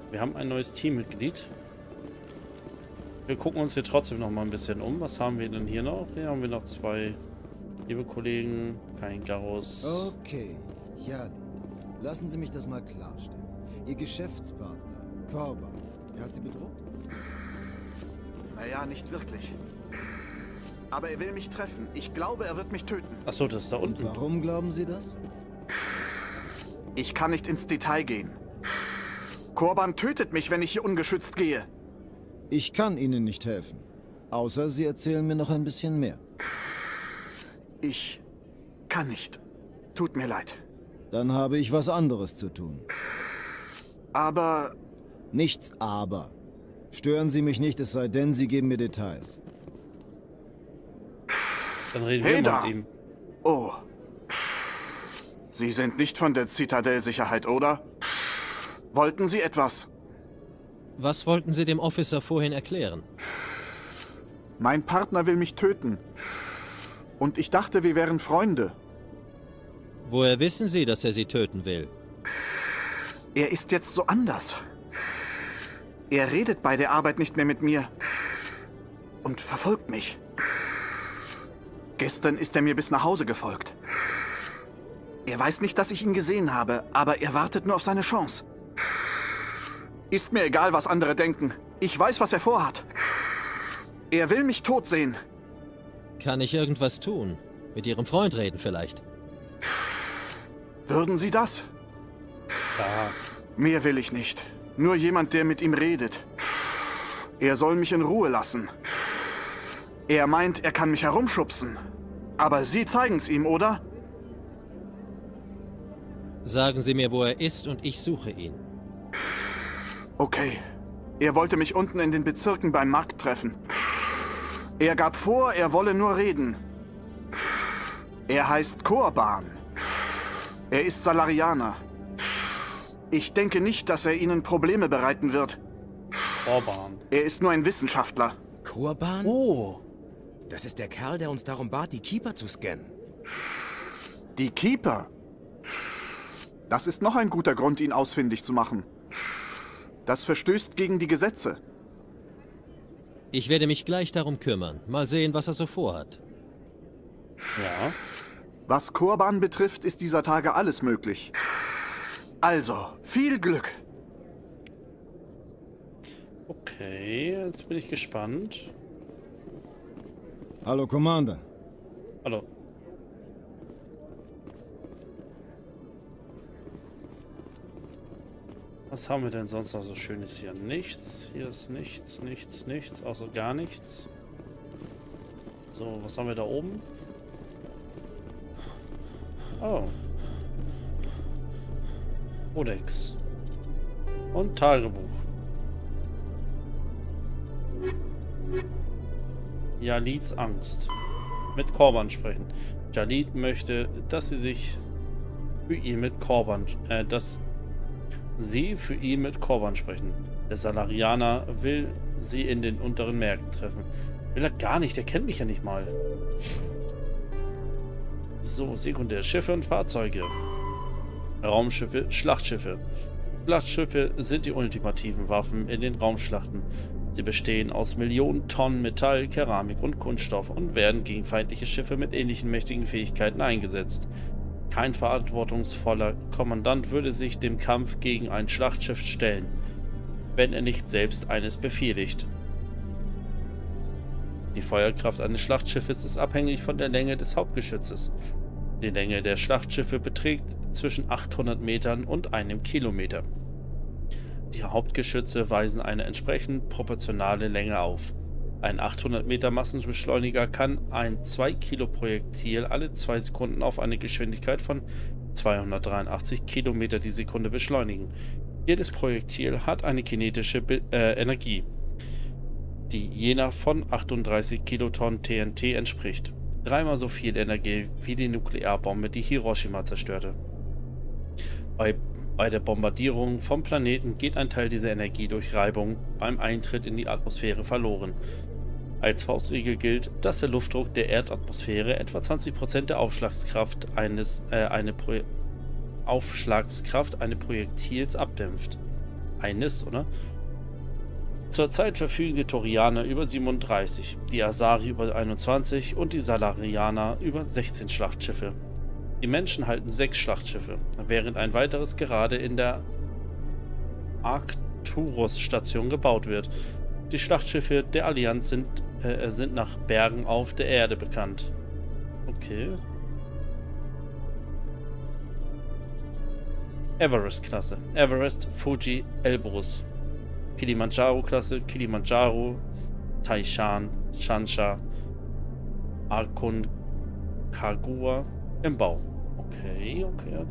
Wir haben ein neues Teammitglied. Wir gucken uns hier trotzdem noch mal ein bisschen um. Was haben wir denn hier noch? Hier haben wir noch zwei liebe Kollegen. Kein Garus. Okay, Jalit. Lassen Sie mich das mal klarstellen. Ihr Geschäftspartner, Korban, er hat Sie bedroht? Naja, nicht wirklich. Aber er will mich treffen. Ich glaube, er wird mich töten. Achso, das ist da unten. Und warum glauben Sie das? Ich kann nicht ins Detail gehen. Korban tötet mich, wenn ich hier ungeschützt gehe. Ich kann Ihnen nicht helfen. Außer Sie erzählen mir noch ein bisschen mehr. Ich kann nicht. Tut mir leid. Dann habe ich was anderes zu tun. Aber... Nichts aber. Stören Sie mich nicht, es sei denn, Sie geben mir Details. Dann reden Hey wir da. mal mit ihm. Oh. Sie sind nicht von der Zitadell-Sicherheit, oder? Wollten Sie etwas? Was wollten Sie dem Officer vorhin erklären? Mein Partner will mich töten. Und ich dachte, wir wären Freunde. Woher wissen Sie, dass er Sie töten will? Er ist jetzt so anders. Er redet bei der Arbeit nicht mehr mit mir. Und verfolgt mich. Gestern ist er mir bis nach Hause gefolgt. Er weiß nicht, dass ich ihn gesehen habe, aber er wartet nur auf seine Chance. Ist mir egal, was andere denken. Ich weiß, was er vorhat. Er will mich tot sehen. Kann ich irgendwas tun? Mit Ihrem Freund reden vielleicht? Würden Sie das? Ja. Mehr will ich nicht. Nur jemand, der mit ihm redet. Er soll mich in Ruhe lassen. Er meint, er kann mich herumschubsen. Aber Sie zeigen's ihm, oder? Sagen Sie mir, wo er ist und ich suche ihn. Okay. Er wollte mich unten in den Bezirken beim Markt treffen. Er gab vor, er wolle nur reden. Er heißt Korban. Er ist Salarianer. Ich denke nicht, dass er Ihnen Probleme bereiten wird. Korban. Er ist nur ein Wissenschaftler. Korban? Oh. Das ist der Kerl, der uns darum bat, die Keeper zu scannen. Die Keeper? Das ist noch ein guter Grund, ihn ausfindig zu machen. Das verstößt gegen die Gesetze. Ich werde mich gleich darum kümmern. Mal sehen, was er so vorhat. Ja. Was Korban betrifft, ist dieser Tage alles möglich. Also, viel Glück. Okay, jetzt bin ich gespannt. Hallo, Commander. Hallo. Was haben wir denn sonst noch so Schönes hier? Nichts. Hier ist nichts, nichts, nichts. Außer gar nichts. So, was haben wir da oben? Oh. Codex. Und Tagebuch. Jalits Angst. Mit Korban sprechen. Jalit möchte, dass sie sich für ihn mit Korban, für ihn mit Korban sprechen. Der Salarianer will sie in den unteren Märkten treffen. Will er gar nicht, der kennt mich ja nicht mal. So, sekundär. Schiffe und Fahrzeuge. Raumschiffe, Schlachtschiffe. Schlachtschiffe sind die ultimativen Waffen in den Raumschlachten. Sie bestehen aus Millionen Tonnen Metall, Keramik und Kunststoff und werden gegen feindliche Schiffe mit ähnlichen mächtigen Fähigkeiten eingesetzt. Kein verantwortungsvoller Kommandant würde sich dem Kampf gegen ein Schlachtschiff stellen, wenn er nicht selbst eines befehligt. Die Feuerkraft eines Schlachtschiffes ist abhängig von der Länge des Hauptgeschützes. Die Länge der Schlachtschiffe beträgt zwischen 800 Metern und einem Kilometer. Die Hauptgeschütze weisen eine entsprechend proportionale Länge auf. Ein 800 Meter Massenbeschleuniger kann ein 2 Kilo Projektil alle 2 Sekunden auf eine Geschwindigkeit von 283 Kilometer die Sekunde beschleunigen. Jedes Projektil hat eine kinetische Energie, die jener von 38 Kilotonnen TNT entspricht. Dreimal so viel Energie wie die Nuklearbombe, die Hiroshima zerstörte. Bei der Bombardierung vom Planeten geht ein Teil dieser Energie durch Reibung beim Eintritt in die Atmosphäre verloren. Als Faustregel gilt, dass der Luftdruck der Erdatmosphäre etwa 20% der Aufschlagskraft eines Projektils abdämpft. Eines, oder? Zurzeit verfügen die Turianer über 37, die Asari über 21 und die Salarianer über 16 Schlachtschiffe. Die Menschen halten 6 Schlachtschiffe, während ein weiteres gerade in der Arcturus-Station gebaut wird. Die Schlachtschiffe der Allianz sind nach Bergen auf der Erde bekannt. Okay. Everest-Klasse. Everest, Fuji, Elbrus. Kilimanjaro-Klasse, Kilimanjaro, Taishan, Shansha, Aconcagua im Bau. Okay.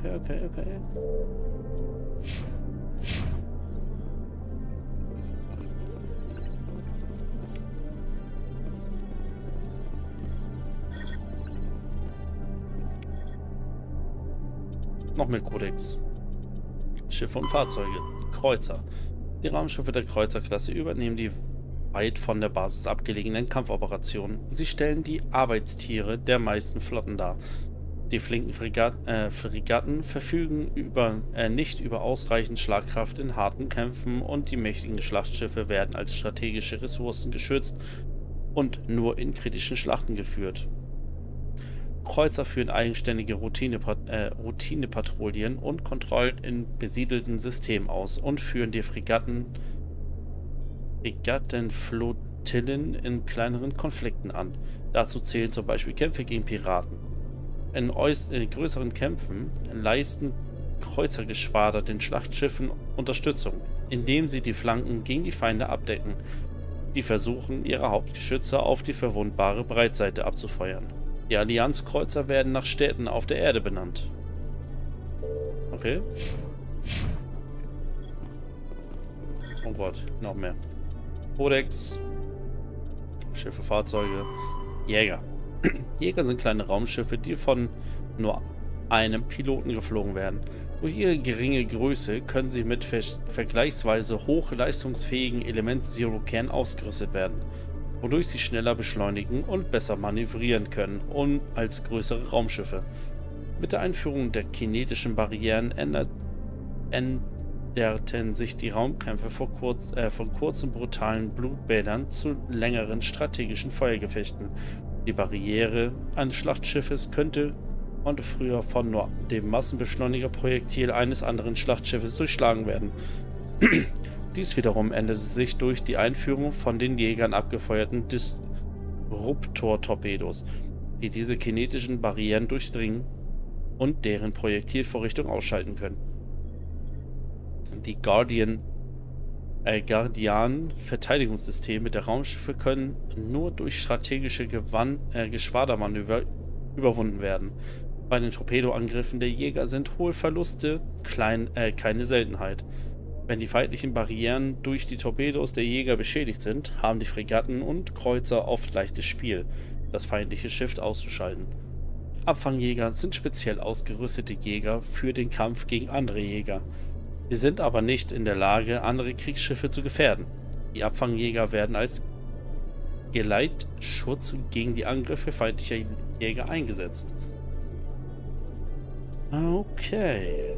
Noch mehr Kodex. Schiffe und Fahrzeuge. Kreuzer. Die Raumschiffe der Kreuzerklasse übernehmen die weit von der Basis abgelegenen Kampfoperationen. Sie stellen die Arbeitstiere der meisten Flotten dar. Die flinken Fregatten verfügen nicht über ausreichend Schlagkraft in harten Kämpfen und die mächtigen Schlachtschiffe werden als strategische Ressourcen geschützt und nur in kritischen Schlachten geführt. Kreuzer führen eigenständige Routinepatrouillen und Kontrollen in besiedelten Systemen aus und führen die Fregattenflottillen in kleineren Konflikten an. Dazu zählen zum Beispiel Kämpfe gegen Piraten. In größeren Kämpfen leisten Kreuzergeschwader den Schlachtschiffen Unterstützung, indem sie die Flanken gegen die Feinde abdecken, die versuchen, ihre Hauptgeschütze auf die verwundbare Breitseite abzufeuern. Die Allianzkreuzer werden nach Städten auf der Erde benannt. Okay. Oh Gott, noch mehr. Codex. Schiffe, Fahrzeuge. Jäger. Jäger sind kleine Raumschiffe, die von nur einem Piloten geflogen werden. Durch ihre geringe Größe können sie mit vergleichsweise hochleistungsfähigen Element Zero Kern ausgerüstet werden, wodurch sie schneller beschleunigen und besser manövrieren können als größere Raumschiffe. Mit der Einführung der kinetischen Barrieren änderten sich die Raumkämpfe von kurzen brutalen Blutbädern zu längeren strategischen Feuergefechten. Die Barriere eines Schlachtschiffes konnte früher von nur dem Massenbeschleunigerprojektil eines anderen Schlachtschiffes durchschlagen werden. Dies wiederum änderte sich durch die Einführung von den Jägern abgefeuerten Disruptor-Torpedos, die diese kinetischen Barrieren durchdringen und deren Projektilvorrichtung ausschalten können. Die Guardian-Verteidigungssysteme der Raumschiffe können nur durch strategische Geschwadermanöver überwunden werden. Bei den Torpedoangriffen der Jäger sind hohe Verluste keine Seltenheit. Wenn die feindlichen Barrieren durch die Torpedos der Jäger beschädigt sind, haben die Fregatten und Kreuzer oft leichtes Spiel, das feindliche Schiff auszuschalten. Abfangjäger sind speziell ausgerüstete Jäger für den Kampf gegen andere Jäger. Sie sind aber nicht in der Lage, andere Kriegsschiffe zu gefährden. Die Abfangjäger werden als Geleitschutz gegen die Angriffe feindlicher Jäger eingesetzt. Okay.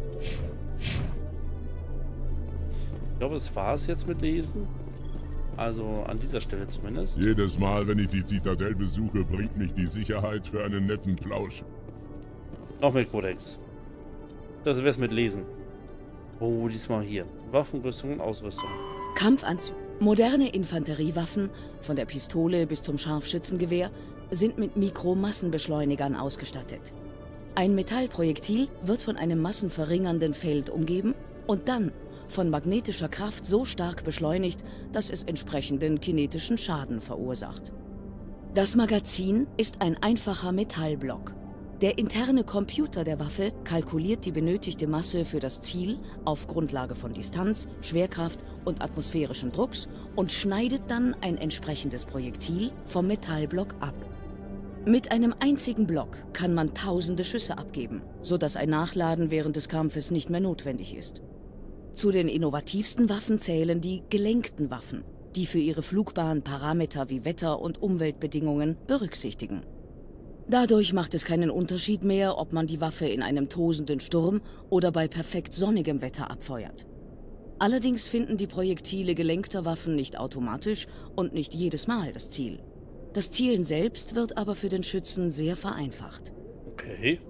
Ich glaube, es war es jetzt mit Lesen. Also an dieser Stelle zumindest. Jedes Mal, wenn ich die Zitadelle besuche, bringt mich die Sicherheit für einen netten Plausch. Noch mehr Kodex. Das wär's mit Lesen. Oh, diesmal hier. Waffenrüstung und Ausrüstung. Kampfanzüge. Moderne Infanteriewaffen, von der Pistole bis zum Scharfschützengewehr, sind mit Mikromassenbeschleunigern ausgestattet. Ein Metallprojektil wird von einem massenverringernden Feld umgeben und dann von magnetischer Kraft so stark beschleunigt, dass es entsprechenden kinetischen Schaden verursacht. Das Magazin ist ein einfacher Metallblock. Der interne Computer der Waffe kalkuliert die benötigte Masse für das Ziel auf Grundlage von Distanz, Schwerkraft und atmosphärischen Drucks und schneidet dann ein entsprechendes Projektil vom Metallblock ab. Mit einem einzigen Block kann man tausende Schüsse abgeben, sodass ein Nachladen während des Kampfes nicht mehr notwendig ist. Zu den innovativsten Waffen zählen die gelenkten Waffen, die für ihre Flugbahn Parameter wie Wetter- und Umweltbedingungen berücksichtigen. Dadurch macht es keinen Unterschied mehr, ob man die Waffe in einem tosenden Sturm oder bei perfekt sonnigem Wetter abfeuert. Allerdings finden die Projektile gelenkter Waffen nicht automatisch und nicht jedes Mal das Ziel. Das Zielen selbst wird aber für den Schützen sehr vereinfacht. Okay.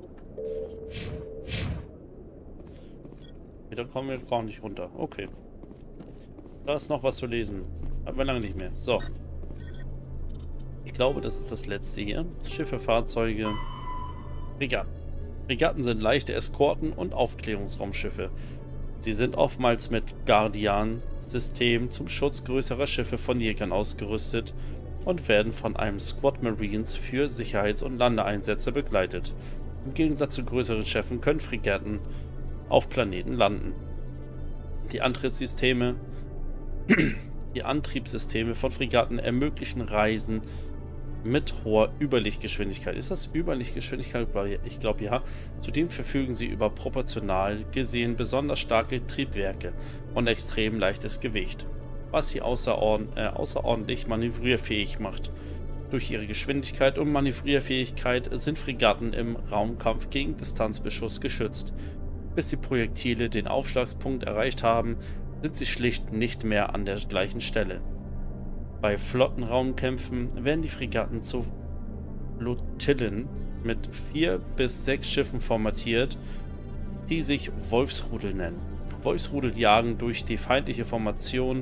Da kommen wir gar nicht runter. Okay. Da ist noch was zu lesen. Haben wir lange nicht mehr. So. Ich glaube, das ist das letzte hier. Schiffe, Fahrzeuge, Fregatten. Fregatten sind leichte Eskorten und Aufklärungsraumschiffe. Sie sind oftmals mit Guardian-System zum Schutz größerer Schiffe von Jägern ausgerüstet und werden von einem Squad Marines für Sicherheits- und Landeeinsätze begleitet. Im Gegensatz zu größeren Schiffen können Fregatten auf Planeten landen. Die Antriebssysteme von Fregatten ermöglichen Reisen mit hoher Überlichtgeschwindigkeit. Ist das Überlichtgeschwindigkeit? Ich glaube ja. Zudem verfügen sie über proportional gesehen besonders starke Triebwerke und extrem leichtes Gewicht, was sie außerordentlich manövrierfähig macht. Durch ihre Geschwindigkeit und Manövrierfähigkeit sind Fregatten im Raumkampf gegen Distanzbeschuss geschützt. Bis die Projektile den Aufschlagspunkt erreicht haben, sind sie schlicht nicht mehr an der gleichen Stelle. Bei Flottenraumkämpfen werden die Fregatten zu Flottillen mit 4 bis 6 Schiffen formatiert, die sich Wolfsrudel nennen. Wolfsrudel jagen durch die feindlichen Formationen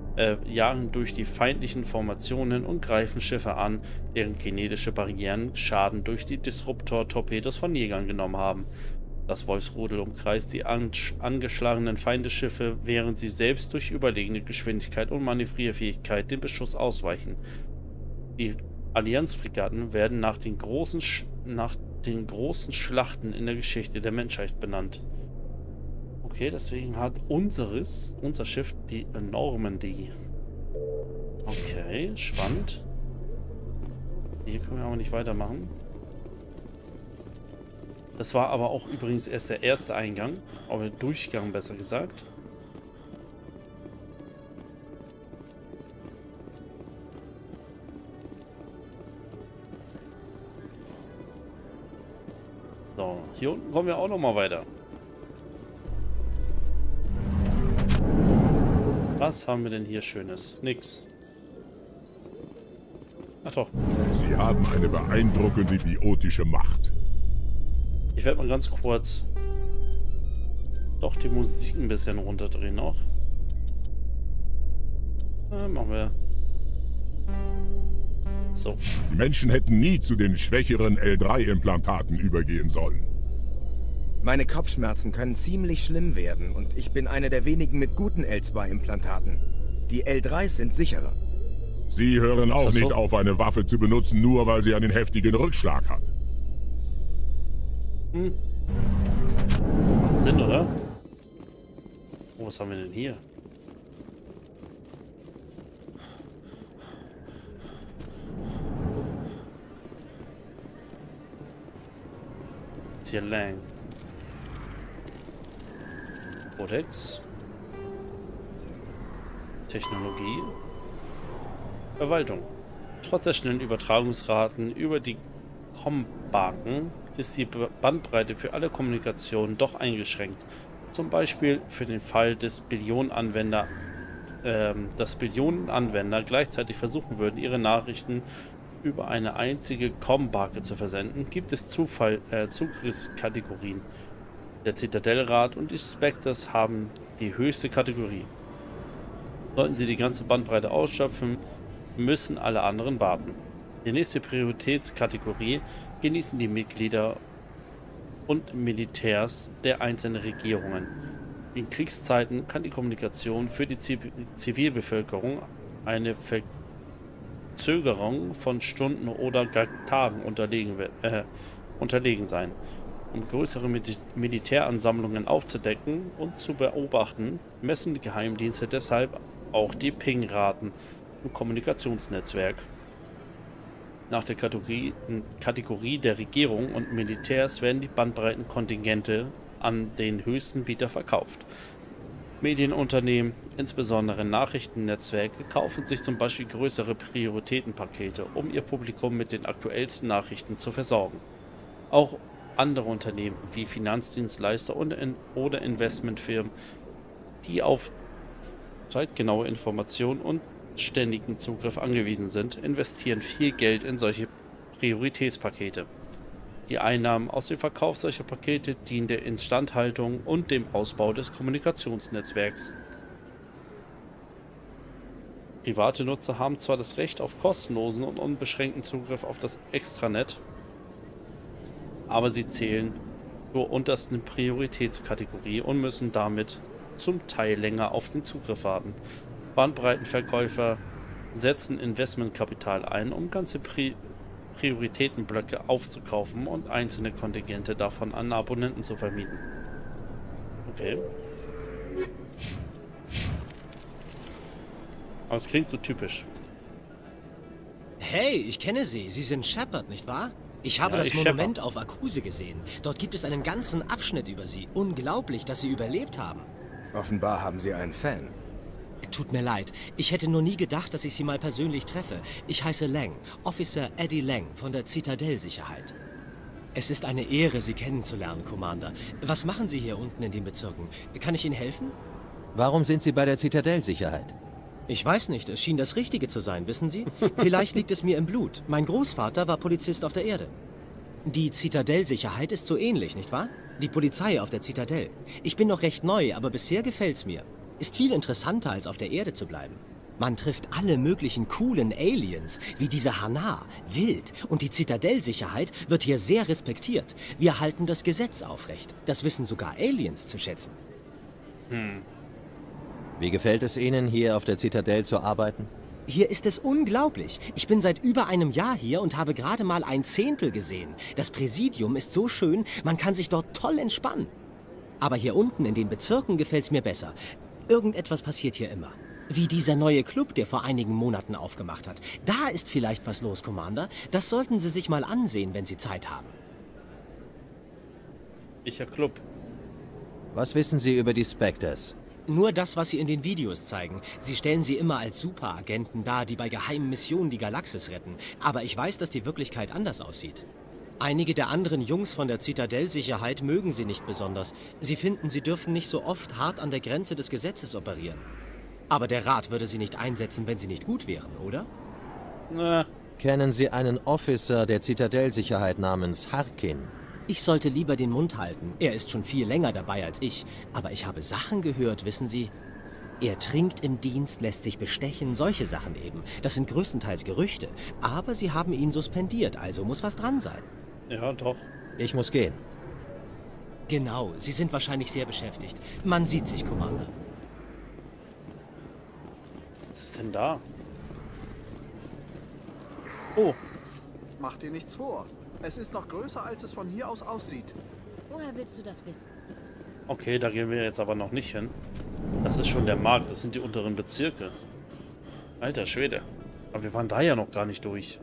und greifen Schiffe an, deren kinetische Barrieren Schaden durch die Disruptor-Torpedos von Jägern genommen haben. Das Wolfsrudel umkreist die angeschlagenen Feindesschiffe, während sie selbst durch überlegene Geschwindigkeit und Manövrierfähigkeit dem Beschuss ausweichen. Die Allianzfregatten werden nach den großen Schlachten in der Geschichte der Menschheit benannt. Okay, deswegen hat unser Schiff die Normandy. Okay, spannend. Hier können wir aber nicht weitermachen. Das war aber auch übrigens erst der erste Eingang. Oder Durchgang, besser gesagt. So, hier unten kommen wir auch noch mal weiter. Was haben wir denn hier Schönes? Nix. Ach doch. Sie haben eine beeindruckende biotische Macht. Ich werde mal ganz kurz doch die Musik ein bisschen runterdrehen noch. Machen wir. So. Die Menschen hätten nie zu den schwächeren L3-Implantaten übergehen sollen. Meine Kopfschmerzen können ziemlich schlimm werden und ich bin einer der wenigen mit guten L2-Implantaten. Die L3s sind sicherer. Sie hören auch nicht auf, eine Waffe zu benutzen, nur weil sie einen heftigen Rückschlag hat. Macht Sinn, oder? Oh, was haben wir denn hier? Ist hier lang. Codex. Technologie. Verwaltung. Trotz der schnellen Übertragungsraten über die Combarken ist die Bandbreite für alle Kommunikationen doch eingeschränkt. Zum Beispiel für den Fall, dass Billionenanwender gleichzeitig versuchen würden, ihre Nachrichten über eine einzige Combarke zu versenden, gibt es Zugriffskategorien. Der Zitadellrat und die Spectres haben die höchste Kategorie. Sollten sie die ganze Bandbreite ausschöpfen, müssen alle anderen warten. Die nächste Prioritätskategorie genießen die Mitglieder und Militärs der einzelnen Regierungen. In Kriegszeiten kann die Kommunikation für die Zivilbevölkerung eine Verzögerung von Stunden oder gar Tagen unterlegen sein. Um größere Militäransammlungen aufzudecken und zu beobachten, messen die Geheimdienste deshalb auch die Ping-Raten im Kommunikationsnetzwerk. Nach der Kategorie der Regierung und Militärs werden die Bandbreitenkontingente an den höchsten Bieter verkauft. Medienunternehmen, insbesondere Nachrichtennetzwerke, kaufen sich zum Beispiel größere Prioritätenpakete, um ihr Publikum mit den aktuellsten Nachrichten zu versorgen. Auch andere Unternehmen wie Finanzdienstleister oder Investmentfirmen, die auf zeitgenaue Informationen und ständigen Zugriff angewiesen sind, investieren viel Geld in solche Prioritätspakete. Die Einnahmen aus dem Verkauf solcher Pakete dienen der Instandhaltung und dem Ausbau des Kommunikationsnetzwerks. Private Nutzer haben zwar das Recht auf kostenlosen und unbeschränkten Zugriff auf das Extranet, aber sie zählen zur untersten Prioritätskategorie und müssen damit zum Teil länger auf den Zugriff warten. Bandbreitenverkäufer setzen Investmentkapital ein, um ganze Prioritätenblöcke aufzukaufen und einzelne Kontingente davon an Abonnenten zu vermieten. Okay. Aber es klingt so typisch. Hey, ich kenne Sie. Sie sind Shepard, nicht wahr? Ich habe das Monument auf Akuse gesehen. Dort gibt es einen ganzen Abschnitt über Sie. Unglaublich, dass Sie überlebt haben. Offenbar haben Sie einen Fan. Tut mir leid. Ich hätte nur nie gedacht, dass ich Sie mal persönlich treffe. Ich heiße Lang, Officer Eddie Lang von der Zitadell-Sicherheit. Es ist eine Ehre, Sie kennenzulernen, Commander. Was machen Sie hier unten in den Bezirken? Kann ich Ihnen helfen? Warum sind Sie bei der Zitadell-Sicherheit? Ich weiß nicht, es schien das Richtige zu sein, wissen Sie? Vielleicht liegt es mir im Blut. Mein Großvater war Polizist auf der Erde. Die Zitadell-Sicherheit ist so ähnlich, nicht wahr? Die Polizei auf der Zitadell. Ich bin noch recht neu, aber bisher gefällt's mir. Ist viel interessanter, als auf der Erde zu bleiben. Man trifft alle möglichen coolen Aliens, wie diese Hanar, wild. Und die Zitadell-Sicherheit wird hier sehr respektiert. Wir halten das Gesetz aufrecht. Das wissen sogar Aliens zu schätzen. Wie gefällt es Ihnen, hier auf der Zitadell zu arbeiten? Hier ist es unglaublich. Ich bin seit über einem Jahr hier und habe gerade mal ein Zehntel gesehen. Das Präsidium ist so schön, man kann sich dort toll entspannen. Aber hier unten in den Bezirken gefällt es mir besser. Irgendetwas passiert hier immer. Wie dieser neue Club, der vor einigen Monaten aufgemacht hat. Da ist vielleicht was los, Commander. Das sollten Sie sich mal ansehen, wenn Sie Zeit haben. Welcher Club? Was wissen Sie über die Spectres? Nur das, was Sie in den Videos zeigen. Sie stellen sie immer als Superagenten dar, die bei geheimen Missionen die Galaxis retten. Aber ich weiß, dass die Wirklichkeit anders aussieht. Einige der anderen Jungs von der Zitadell-Sicherheit mögen sie nicht besonders. Sie finden, sie dürfen nicht so oft hart an der Grenze des Gesetzes operieren. Aber der Rat würde sie nicht einsetzen, wenn sie nicht gut wären, oder? Na. Kennen Sie einen Officer der Zitadell-Sicherheit namens Harkin? Ich sollte lieber den Mund halten. Er ist schon viel länger dabei als ich. Aber ich habe Sachen gehört, wissen Sie? Er trinkt im Dienst, lässt sich bestechen, solche Sachen eben. Das sind größtenteils Gerüchte. Aber Sie haben ihn suspendiert, also muss was dran sein. Ja, doch. Ich muss gehen. Genau, Sie sind wahrscheinlich sehr beschäftigt. Man sieht sich, Commander. Was ist denn da? Oh. Mach dir nichts vor. Es ist noch größer, als es von hier aus aussieht. Woher willst du das wissen? Okay, da gehen wir jetzt aber noch nicht hin. Das ist schon der Markt, das sind die unteren Bezirke. Alter Schwede. Aber wir waren da ja noch gar nicht durch.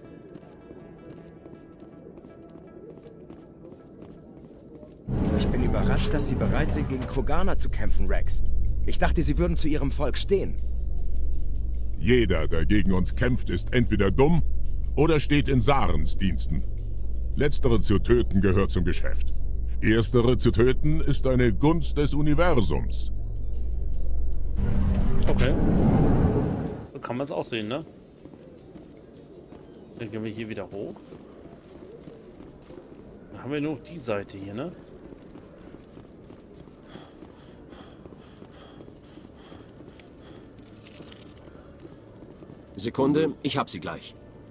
Ich bin überrascht, dass Sie bereit sind, gegen Kroganer zu kämpfen, Rex. Ich dachte, Sie würden zu Ihrem Volk stehen. Jeder, der gegen uns kämpft, ist entweder dumm oder steht in Sarens Diensten. Letztere zu töten gehört zum Geschäft. Erstere zu töten ist eine Gunst des Universums. Okay. So kann man es auch sehen, ne? Dann gehen wir hier wieder hoch. Dann haben wir nur noch die Seite hier, ne? Sekunde, ich hab sie gleich.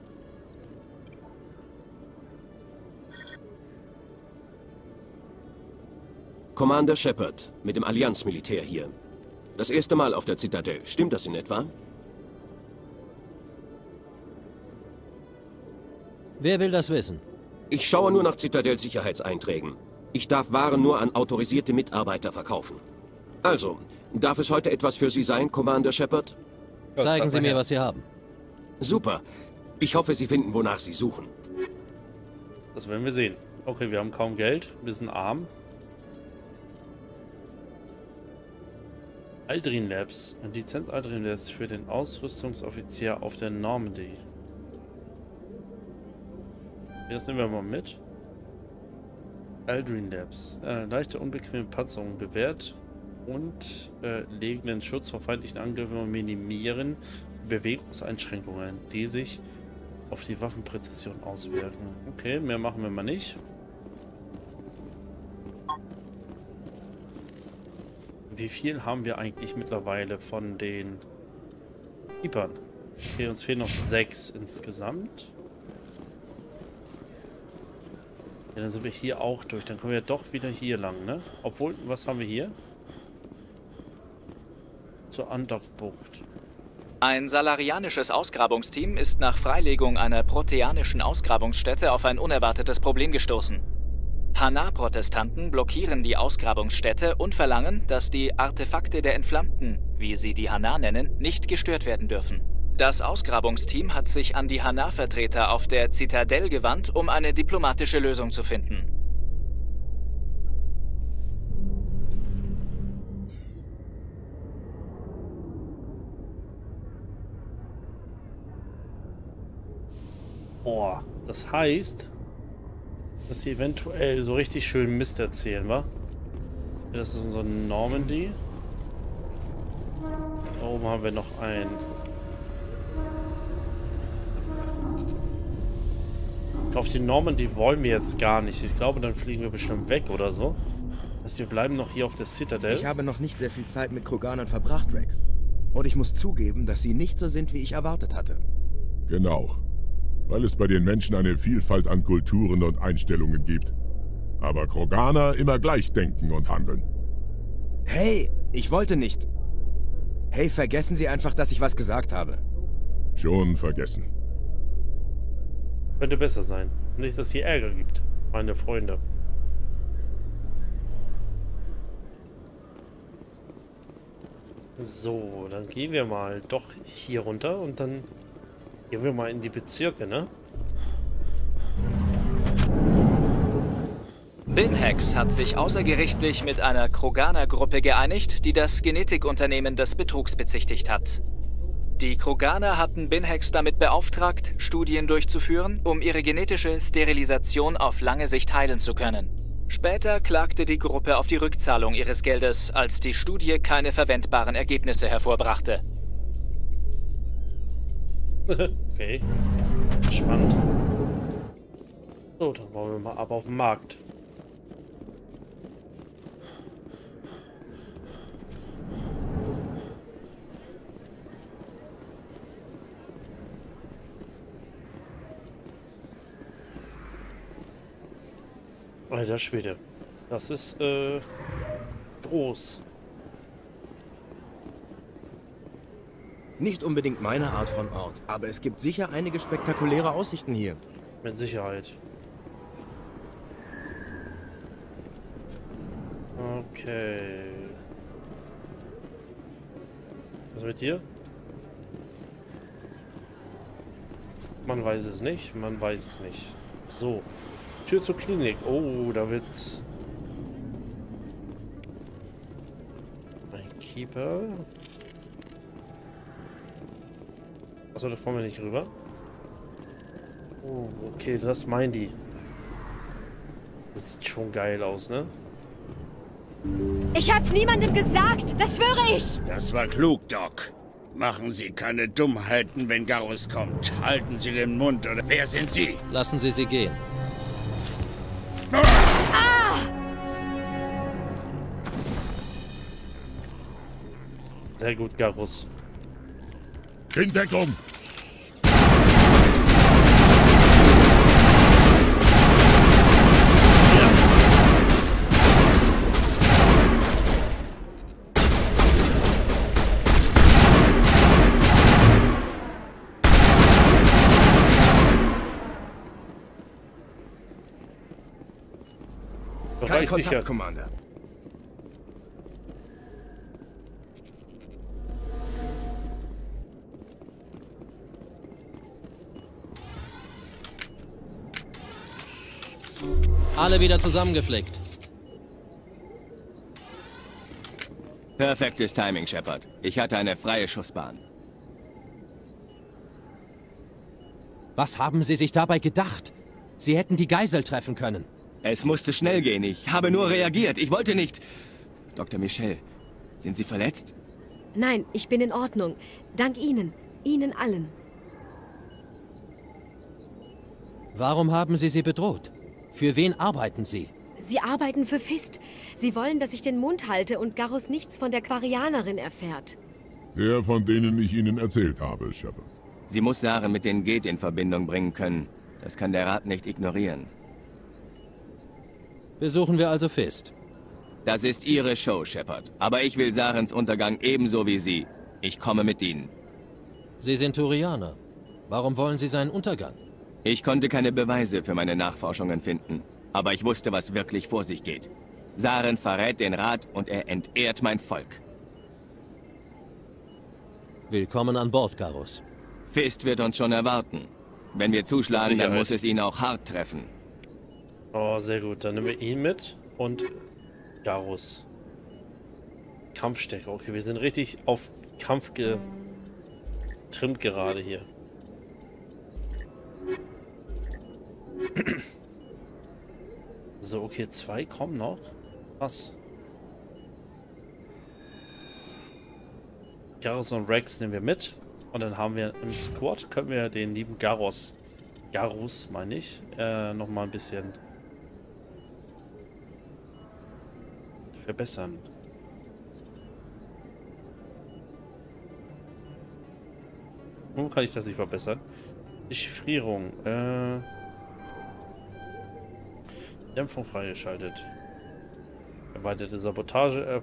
Commander Shepard, mit dem Allianzmilitär hier. Das erste Mal auf der Zitadell. Stimmt das in etwa? Wer will das wissen? Ich schaue nur nach Zitadell-Sicherheitseinträgen. Ich darf Waren nur an autorisierte Mitarbeiter verkaufen. Also, darf es heute etwas für Sie sein, Commander Shepard? Zeigen Sie mir, was Sie haben. Super. Ich hoffe, Sie finden, wonach Sie suchen. Das werden wir sehen. Okay, wir haben kaum Geld. Wir sind arm. Aldrin Labs. Eine Lizenz Aldrin Labs für den Ausrüstungsoffizier auf der Normandy. Das nehmen wir mal mit. Aldrin Labs. Leichte, unbequeme Panzerung bewährt. und legen den Schutz vor feindlichen Angriffen und minimieren Bewegungseinschränkungen, die sich auf die Waffenpräzision auswirken. Okay, mehr machen wir mal nicht. Wie viel haben wir eigentlich mittlerweile von den Keepern? Okay, uns fehlen noch 6 insgesamt. Ja, dann sind wir hier auch durch. Dann kommen wir doch wieder hier lang, ne? Obwohl, was haben wir hier? Zur Andockbucht. Ein salarianisches Ausgrabungsteam ist nach Freilegung einer proteanischen Ausgrabungsstätte auf ein unerwartetes Problem gestoßen. Hanar-Protestanten blockieren die Ausgrabungsstätte und verlangen, dass die Artefakte der Entflammten, wie sie die Hanar nennen, nicht gestört werden dürfen. Das Ausgrabungsteam hat sich an die Hanar-Vertreter auf der Zitadelle gewandt, um eine diplomatische Lösung zu finden. Boah, das heißt, dass sie eventuell so richtig schön Mist erzählen, wa? Das ist unser Normandy. Da oben haben wir noch ein... Auf die Normandy wollen wir jetzt gar nicht. Ich glaube, dann fliegen wir bestimmt weg oder so. Also wir bleiben noch hier auf der Citadel. Ich habe noch nicht sehr viel Zeit mit Kroganern verbracht, Rex. Und ich muss zugeben, dass sie nicht so sind, wie ich erwartet hatte. Genau. Weil es bei den Menschen eine Vielfalt an Kulturen und Einstellungen gibt. Aber Kroganer immer gleich denken und handeln. Hey, ich wollte nicht. Hey, vergessen Sie einfach, dass ich was gesagt habe. Schon vergessen. Könnte besser sein. Nicht, dass es hier Ärger gibt, meine Freunde. So, dann gehen wir mal doch hier runter und dann gehen wir mal in die Bezirke, ne? Binhex hat sich außergerichtlich mit einer Kroganer-Gruppe geeinigt, die das Genetikunternehmen des Betrugs bezichtigt hat. Die Kroganer hatten Binhex damit beauftragt, Studien durchzuführen, um ihre genetische Sterilisation auf lange Sicht heilen zu können. Später klagte die Gruppe auf die Rückzahlung ihres Geldes, als die Studie keine verwendbaren Ergebnisse hervorbrachte. Okay. Spannend. So, dann wollen wir mal ab auf den Markt. Alter Schwede. Das ist, groß. Nicht unbedingt meine Art von Ort, aber es gibt sicher einige spektakuläre Aussichten hier. Mit Sicherheit. Okay. Was mit dir? Man weiß es nicht, man weiß es nicht. So. Tür zur Klinik. Oh, da wird ein Keeper. Achso, da kommen wir nicht rüber. Oh, okay, das meinen die. Das sieht schon geil aus, ne? Ich hab's niemandem gesagt, das schwöre ich! Das war klug, Doc. Machen Sie keine Dummheiten, wenn Garrus kommt. Halten Sie den Mund, oder... Wer sind Sie? Lassen Sie sie gehen. Ah! Sehr gut, Garrus. In Deckung! Kein Kontakt, Commander. Alle wieder zusammengeflickt. Perfektes Timing, Shepard. Ich hatte eine freie Schussbahn. Was haben Sie sich dabei gedacht? Sie hätten die Geisel treffen können. Es musste schnell gehen. Ich habe nur reagiert. Ich wollte nicht... Dr. Michel, Sind Sie verletzt? Nein, ich bin in Ordnung. Dank Ihnen. Ihnen allen. Warum haben Sie sie bedroht? Für wen arbeiten Sie? Sie arbeiten für Fist. Sie wollen, dass ich den Mund halte und Garrus nichts von der Quarianerin erfährt. Der, von denen ich Ihnen erzählt habe, Shepard. Sie muss Saren mit den Geth in Verbindung bringen können. Das kann der Rat nicht ignorieren. Besuchen wir also Fist. Das ist Ihre Show, Shepard. Aber ich will Sarens Untergang ebenso wie Sie. Ich komme mit Ihnen. Sie sind Turianer. Warum wollen Sie seinen Untergang? Ich konnte keine Beweise für meine Nachforschungen finden. Aber ich wusste, was wirklich vor sich geht. Saren verrät den Rat und er entehrt mein Volk. Willkommen an Bord, Garrus. Fist wird uns schon erwarten. Wenn wir zuschlagen, dann muss es ihn auch hart treffen. Oh, sehr gut. Dann nehmen wir ihn mit und Garrus. Kampfstärke. Okay, wir sind richtig auf Kampf getrimmt gerade hier. So, okay, 2 kommen noch. Was? Garrus und Rex nehmen wir mit. Und dann haben wir im Squad, können wir den lieben Garrus, meine ich, nochmal ein bisschen verbessern. Wo kann ich das nicht verbessern? Dechiffrierung. Dämpfung freigeschaltet. Erweiterte Sabotage.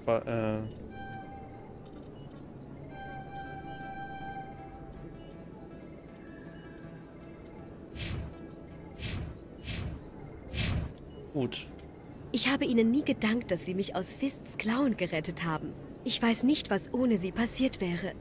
Gut. Ich habe Ihnen nie gedankt, dass Sie mich aus Fists Klauen gerettet haben. Ich weiß nicht, was ohne Sie passiert wäre.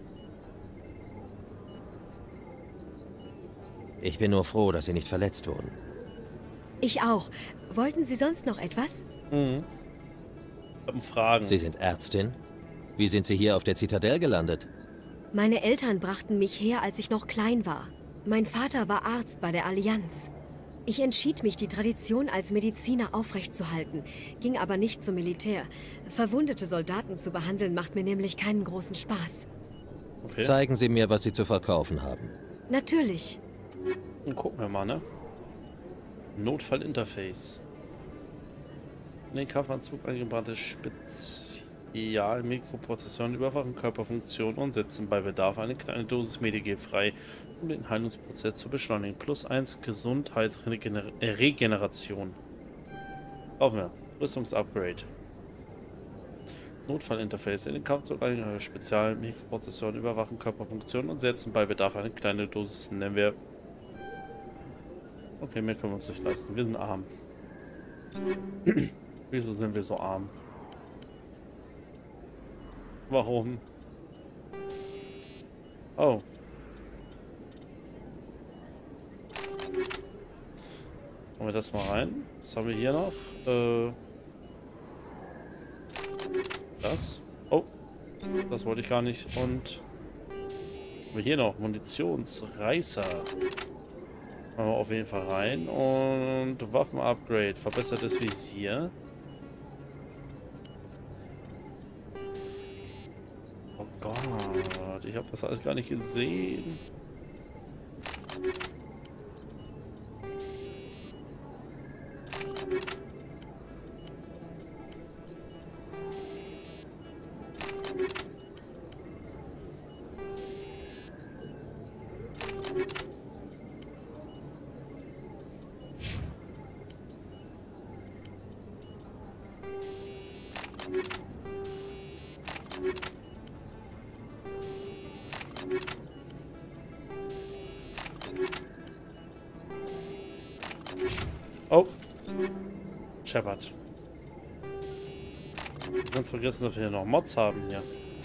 Ich bin nur froh, dass Sie nicht verletzt wurden. Ich auch. Wollten Sie sonst noch etwas? Mhm. Ich habe Fragen. Sie sind Ärztin? Wie sind Sie hier auf der Zitadelle gelandet? Meine Eltern brachten mich her, als ich noch klein war. Mein Vater war Arzt bei der Allianz. Ich entschied mich, die Tradition als Mediziner aufrechtzuerhalten, ging aber nicht zum Militär. Verwundete Soldaten zu behandeln, macht mir nämlich keinen großen Spaß. Okay. Zeigen Sie mir, was Sie zu verkaufen haben. Natürlich. Dann gucken wir mal, ne? Notfallinterface. In den Kampfanzug eingebrannte Spezial-Mikroprozessoren überwachen Körperfunktionen und setzen bei Bedarf eine kleine Dosis Medigel frei, um den Heilungsprozess zu beschleunigen. +1 Gesundheitsregeneration. Brauchen wir. Rüstungsupgrade. Notfallinterface. In den Kampfanzug eingebrannte Spezial-Mikroprozessoren überwachen Körperfunktionen und setzen bei Bedarf eine kleine Dosis, nennen wir. Okay, mehr können wir uns nicht leisten. Wir sind arm. Wieso sind wir so arm? Warum? Oh. Machen wir das mal rein. Was haben wir hier noch? Das. Oh. Das wollte ich gar nicht. Und haben wir hier noch Munitionsreißer. Machen wir auf jeden Fall rein. Und Waffen-Upgrade. Verbessertes Visier. Oh Gott. Ich habe das alles gar nicht gesehen. Oh. Shepard. Ganz vergessen, dass wir hier noch Mods haben hier.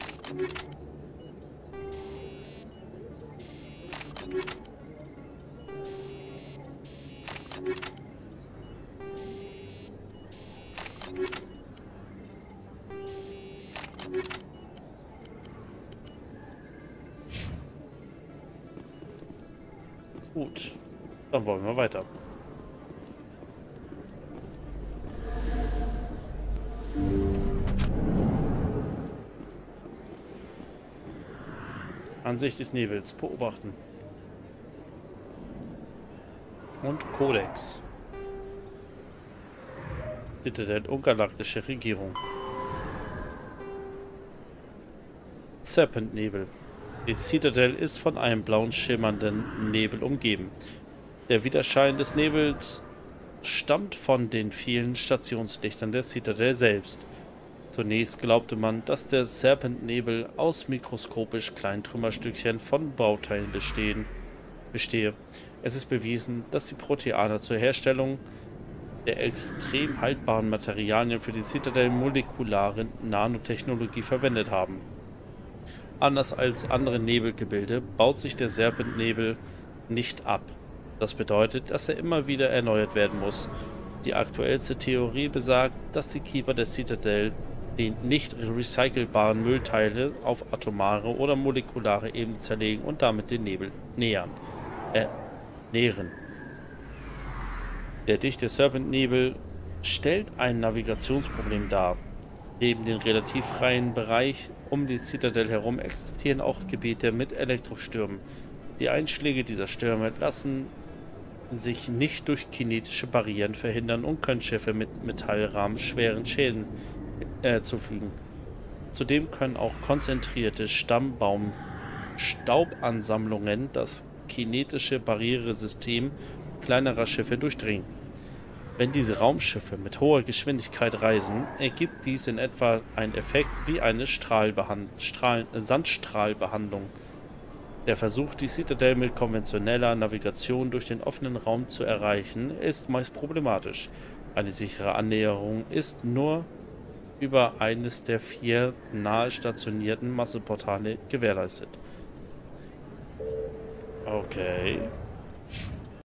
Gut. Dann wollen wir weiter. Ansicht des Nebels. Beobachten. Und Kodex. Citadel und galaktische Regierung. Serpent-Nebel. Die Citadel ist von einem blauen, schimmernden Nebel umgeben. Der Widerschein des Nebels stammt von den vielen Stationslichtern der Citadel selbst. Zunächst glaubte man, dass der Serpent-Nebel aus mikroskopisch kleinen Trümmerstückchen von Bauteilen bestehe. Es ist bewiesen, dass die Proteaner zur Herstellung der extrem haltbaren Materialien für die Citadel molekulare Nanotechnologie verwendet haben. Anders als andere Nebelgebilde baut sich der Serpent-Nebel nicht ab. Das bedeutet, dass er immer wieder erneuert werden muss. Die aktuellste Theorie besagt, dass die Keeper der Citadel die nicht recycelbaren Müllteile auf atomare oder molekulare Ebene zerlegen und damit den Nebel nähren. Der dichte Serpent-Nebel stellt ein Navigationsproblem dar. Neben dem relativ freien Bereich um die Citadel herum existieren auch Gebiete mit Elektrostürmen. Die Einschläge dieser Stürme lassen sich nicht durch kinetische Barrieren verhindern und können Schiffe mit Metallrahmen schweren Schäden zufügen. Zudem können auch konzentrierte Stammbaum-Staubansammlungen das kinetische Barrieresystem kleinerer Schiffe durchdringen. Wenn diese Raumschiffe mit hoher Geschwindigkeit reisen, ergibt dies in etwa einen Effekt wie eine Sandstrahlbehandlung. Der Versuch, die Citadel mit konventioneller Navigation durch den offenen Raum zu erreichen, ist meist problematisch. Eine sichere Annäherung ist nur über eines der 4 nahe stationierten Masseportale gewährleistet. Okay.